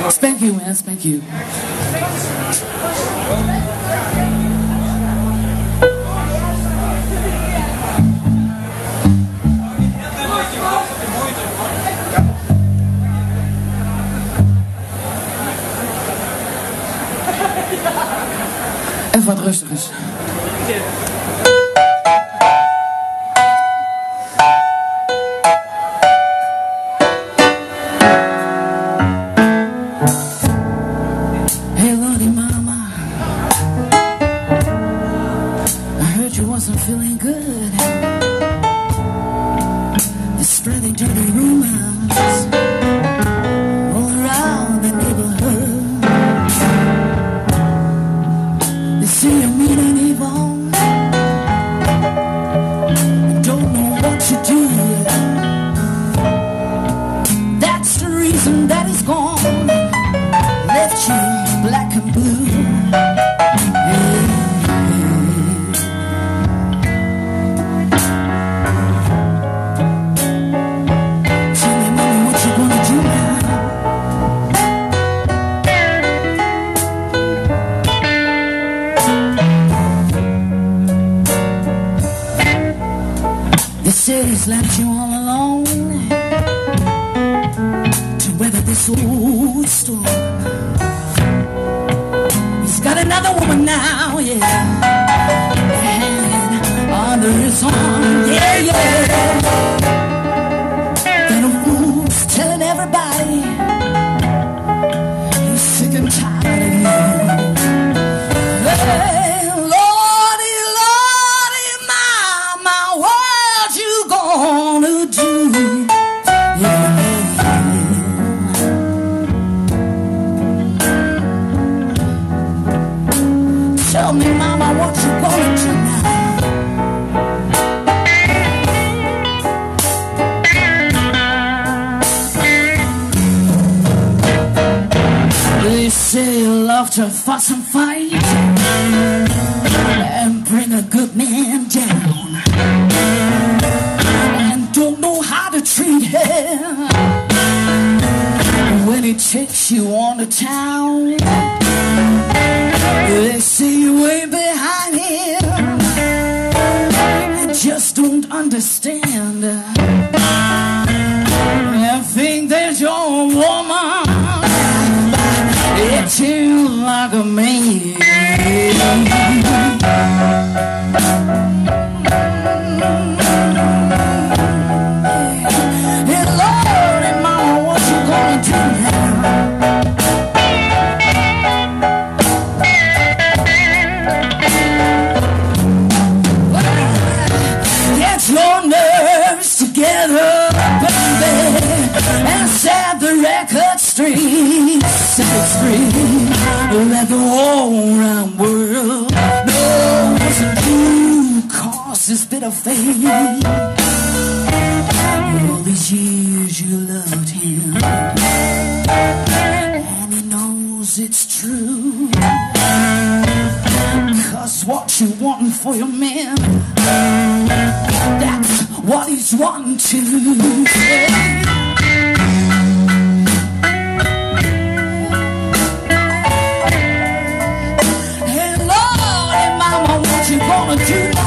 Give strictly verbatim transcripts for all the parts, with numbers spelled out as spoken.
Spank you, man, spank you. Even wat rustigers. Hey, Lordy Mama, I heard you wasn't feeling good. They're spreading dirty rumors all around the neighborhood. They say you're mean and evil, don't know what to do. That's the reason that he's gone, left you black and blue. Hey, tell me, mommy, what you gonna do now? They say he's left you all alone to weather this old storm. He's got another woman now, yeah, hanging under his arm, yeah, yeah. Then who's telling everybody he's sick and tired of you. Hey, Lordy, Lordy, Mama, what you gonna do? Yeah. Tell me, Mama, what you gonna do now? They say you love to fuss and fight and bring a good man down, and don't know how to treat him when he takes you on to town. They say you ain't behind him and just don't understand and think that your woman it's you like a man. Hey, Lord and Mama, what you gonna do now? Your nerves together, baby, and set the record straight, set it straight. Let the whole round world know it's you caused this bit of fate. All these years you loved him, and he knows it's true. Cause what you wantin' for your man, that's what he's wanting to say. Hey, Lordy, Mama, what you gonna do now?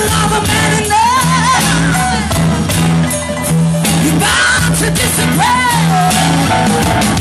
another man in love, you're bound to disappoint.